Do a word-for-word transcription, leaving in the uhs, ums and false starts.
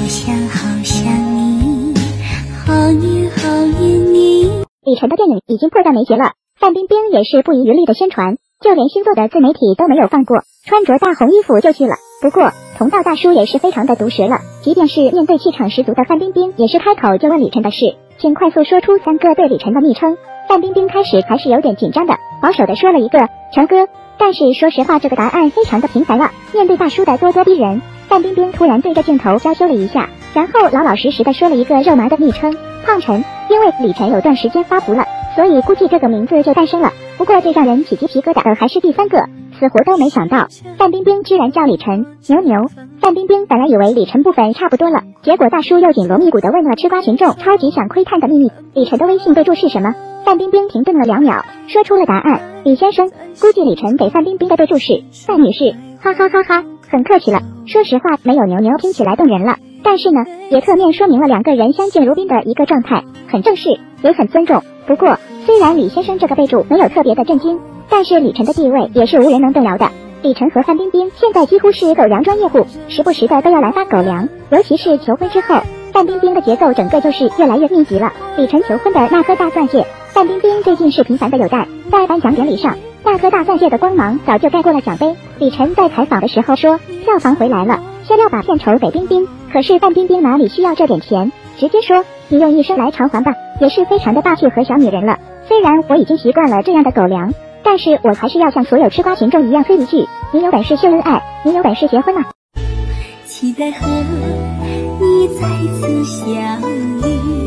想好想你，好远好远你。 李晨的电影已经迫在眉睫了，范冰冰也是不遗余力的宣传，就连星座的自媒体都没有放过，穿着大红衣服就去了。不过同道大叔也是非常的毒舌了，即便是面对气场十足的范冰冰，也是开口就问李晨的事，请快速说出三个对李晨的昵称。范冰冰开始还是有点紧张的，保守的说了一个陈哥，但是说实话这个答案非常的平凡了。面对大叔的咄咄逼人，范冰冰突然对着镜头娇羞了一下，然后老老实实的说了一个肉麻的昵称胖陈。因为李晨有段时间发福了，所以估计这个名字就诞生了。不过最让人起鸡皮疙瘩的还是第三个，死活都没想到范冰冰居然叫李晨牛牛。范冰冰本来以为李晨部分差不多了，结果大叔又紧锣密鼓的问了吃瓜群众超级想窥探的秘密，李晨的微信备注是什么？范冰冰停顿了两秒，说出了答案，李先生。估计李晨给范冰冰的备注是范女士，哈哈哈哈，很客气了。说实话没有牛牛听起来动人了，但是呢也侧面说明了两个人相敬如宾的一个状态，很正式也很尊重。不过虽然李先生这个备注没有特别的震惊，但是李晨的地位也是无人能动摇的。李晨和范冰冰现在几乎是狗粮专业户，时不时的都要来发狗粮，尤其是求婚之后，范冰冰的节奏整个就是越来越密集了。李晨求婚的那颗大钻戒，范冰冰最近是频繁的有戴，在颁奖典礼上，那颗大钻戒的光芒早就盖过了奖杯。李晨在采访的时候说，票房回来了，先要把片酬给冰冰，可是范冰冰哪里需要这点钱，直接说你用一生来偿还吧，也是非常的霸气和小女人了。虽然我已经习惯了这样的狗粮，但是我还是要像所有吃瓜群众一样催一句，你有本事秀恩爱，你有本事结婚啊。 期待和你再次相遇。